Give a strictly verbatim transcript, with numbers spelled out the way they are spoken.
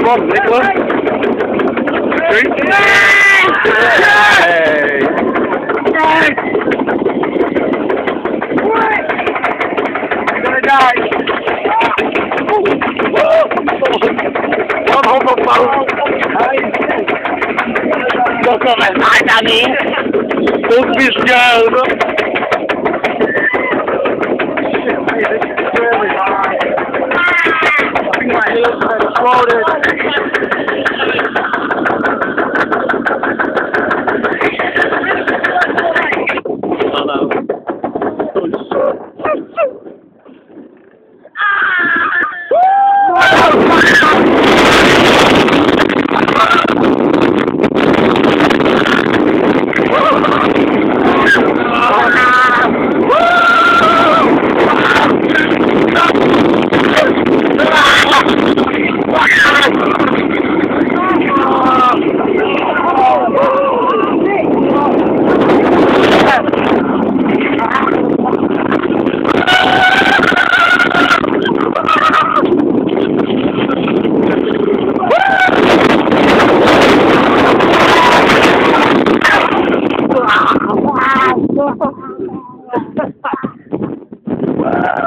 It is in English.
on, Nicholas. Three. Yay! I'm gonna die. One hold on, folks. Look at my mind, Danny. Don't be scared. Really hard. I think my head's exploded. Wow.